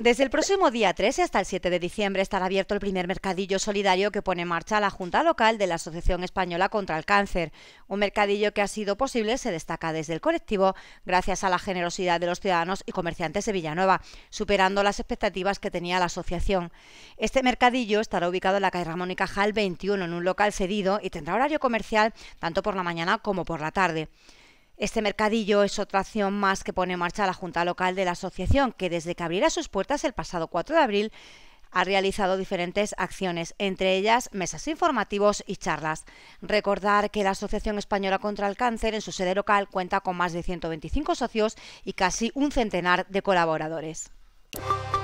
Desde el próximo día 3 hasta el 7 de diciembre estará abierto el primer mercadillo solidario que pone en marcha la Junta Local de la Asociación Española contra el Cáncer. Un mercadillo que ha sido posible, se destaca desde el colectivo, gracias a la generosidad de los ciudadanos y comerciantes de Villanueva, superando las expectativas que tenía la asociación. Este mercadillo estará ubicado en la calle Ramón y Cajal 21, en un local cedido, y tendrá horario comercial tanto por la mañana como por la tarde. Este mercadillo es otra acción más que pone en marcha la Junta Local de la asociación, que desde que abriera sus puertas el pasado 4 de abril ha realizado diferentes acciones, entre ellas mesas informativos y charlas. Recordar que la Asociación Española contra el Cáncer en su sede local cuenta con más de 125 socios y casi un centenar de colaboradores.